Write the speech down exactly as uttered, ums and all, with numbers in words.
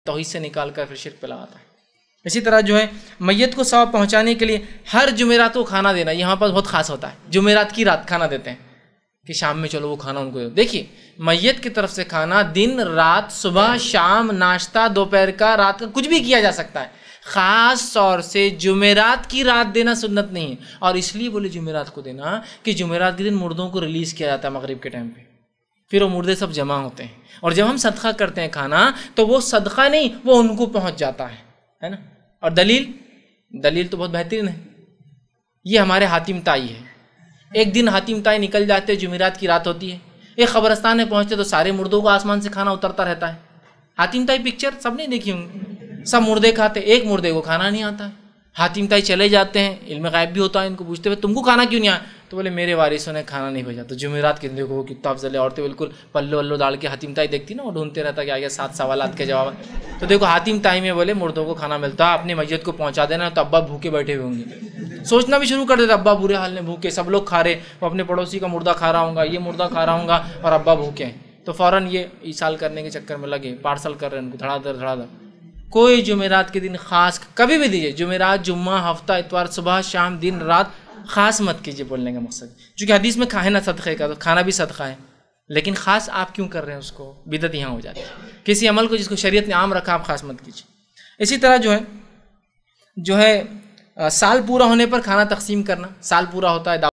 توحید سے نکال کر پھر شرک پہ لگاتا ہے۔ اسی طرح جو ہے میت کو ثواب پہنچانے کے لیے ہر جمعرات کو کھانا دینا یہاں پر بہت خاص ہوتا ہے۔ جمعرات کی رات کھانا دیتے ہیں کہ شام میں چلو وہ کھانا ان کو دو۔ دیکھیے میت کی طرف سے کھانا دن رات، صبح شام، ناشتہ، دوپہر کا، رات کا، کچھ بھی کیا جا سکتا ہے، خاص طور سے جمعرات کی رات دینا سنت نہیں ہے۔ اور اس لیے بولے جمعرات کو دینا کہ جمعرات کے دن مردوں کو ریلیز کیا جاتا ہے مغرب کے ٹائم پہ، پھر وہ مردے سب جمع ہوتے ہیں، اور جب ہم صدقہ کرتے ہیں کھانا تو وہ صدقہ نہیں، وہ ان کو پہنچ جاتا ہے، ہے نا۔ اور دلیل دلیل تو بہت بہترین ہے، یہ ہمارے حاتم تائی ہے۔ ایک دن حاتم تائی نکل جاتے، جمعرات کی رات ہوتی ہے، ایک قبرستان میں پہنچتے تو سارے مردوں کو آسمان سے کھانا اترتا رہتا ہے۔ حاتم تائی پکچر سب نے دیکھی ہوں گی، سب مردے کھاتے، ایک مردے کو کھانا نہیں آتا ہے۔ حاتم تائی چلے جاتے ہیں، علم غیب بھی ہوتا ہے، ان کو پوچھتے ہوئے تم کو کھانا کیوں نہیں آیا؟ تو بولے میرے وارثوں نے کھانا نہیں بھیجا۔ تو جمعرات کے دن دیکھو وہ کتنا افضل ہے، عورتیں بالکل پلو ولو ڈال کے، حاتم تائی دیکھتی نا وہ ڈھونڈتے رہتا کہ آگے سات سوالات کے جواب۔ تو دیکھو حاتم تائی میں بولے مردوں کو کھانا ملتا ہے، اپنی میت کو پہنچا دینا، تو ابا بھوکے بیٹھے ہوئے ہوں گے، سوچنا بھی شروع کر دیتے ابا برے حال میں بھوکے، سب لوگ کھا رہے، وہ اپنے پڑوسی کا مردہ کھا رہا ہوں گا، یہ مردہ کھا رہا ہوں گا، اور ابا بھوکے ہیں، تو فوراً یہ ایصال کرنے کے چکر میں لگے، پارسل کر رہے ہیں ان کو دھڑا دھڑ دھڑا دھڑ۔ کوئی جمعرات کے دن خاص کبھی بھی دیجیے، جمعرات، جمعہ، ہفتہ، اتوار، صبح شام، دن رات خاص مت کیجیے بولنے کا مقصد، چونکہ حدیث میں کھانا صدقے کا، تو کھانا بھی صدقہ ہے، لیکن خاص آپ کیوں کر رہے ہیں اس کو؟ بدعت یہاں ہو جاتی ہے، کسی عمل کو جس کو شریعت نے عام رکھا آپ خاص مت کیجیے۔ اسی طرح جو ہے جو ہے سال پورا ہونے پر کھانا تقسیم کرنا، سال پورا ہوتا ہے